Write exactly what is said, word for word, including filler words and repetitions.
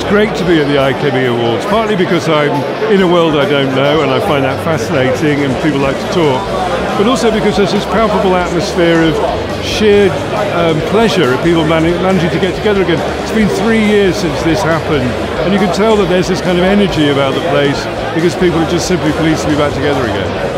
It's great to be at the IChemE Awards, partly because I'm in a world I don't know and I find that fascinating and people like to talk, but also because there's this palpable atmosphere of sheer um, pleasure at people man managing to get together again. It's been three years since this happened, and you can tell that there's this kind of energy about the place because people are just simply pleased to be back together again.